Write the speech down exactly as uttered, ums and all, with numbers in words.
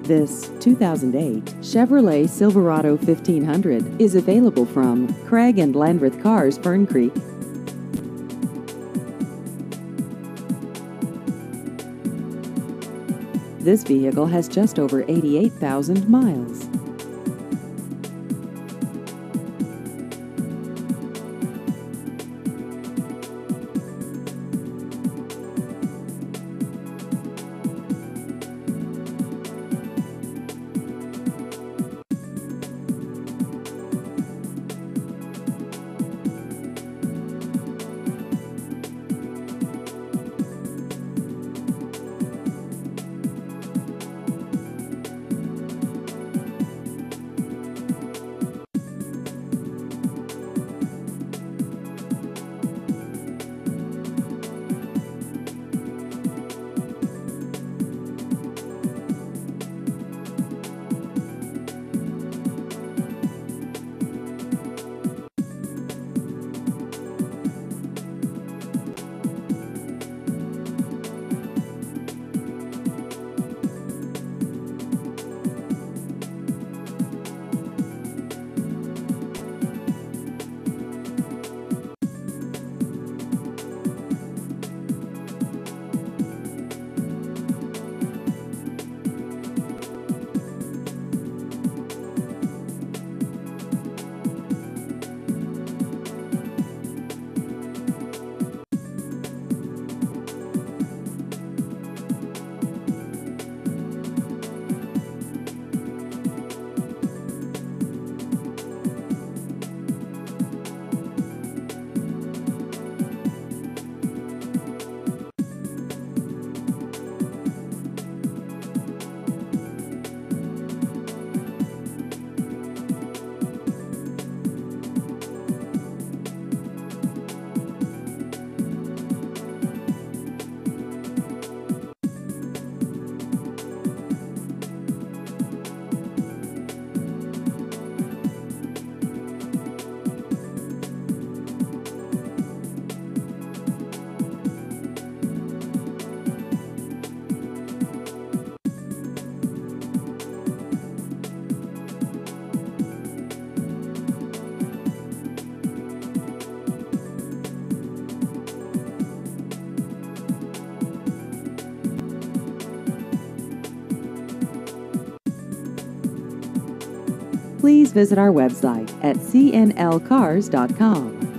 This two thousand eight Chevrolet Silverado fifteen hundred is available from Craig and Landreth Cars, Fern Creek. This vehicle has just over eighty-eight thousand miles. Please visit our website at c n l cars dot com.